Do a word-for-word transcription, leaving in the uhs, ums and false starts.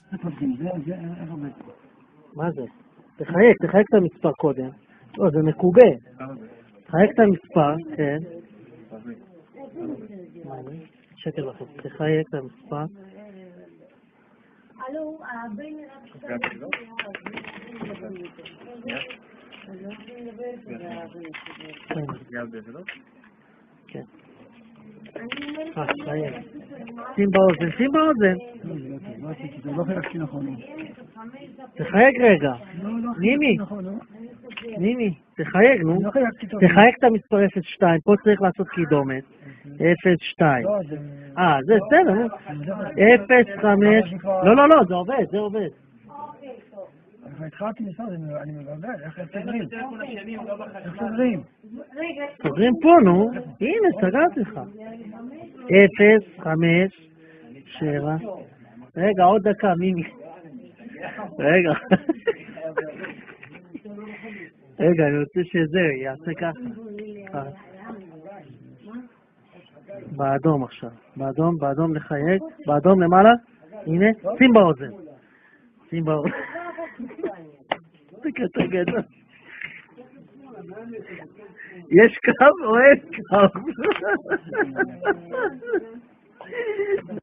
מה זה? תחייק, תחייק את המספר קודם. לא, זה מקובה. תחייק את המספר, כן. שקל וחצי. תחייק את המספר. אלו, הבן כן. אה, תחייק. שים באוזן, שים באוזן. זה לא חייכתי נכון. תחייק רגע. נימי. נימי, תחייק, נו. תחייק את המספר אפס שתיים. פה צריך לעשות קידומת. אפס שתיים. אה, זה בסדר, נו. אפס חמש. לא, לא, לא, זה עובד, זה עובד. התחלתי לסעוד, אני מבלבל, איך סוגרים? איך סוגרים? סוגרים פה, נו. הנה, סגרתי לך. אפס, חמש, שבע. רגע, עוד דקה, מימי. רגע. רגע, אני רוצה שזה יעשה ככה. באדום עכשיו. באדום, באדום לחייג. באדום למעלה. הנה, שים באוזן. שים באוזן. זה קטע גדול. יש קו או אין קו?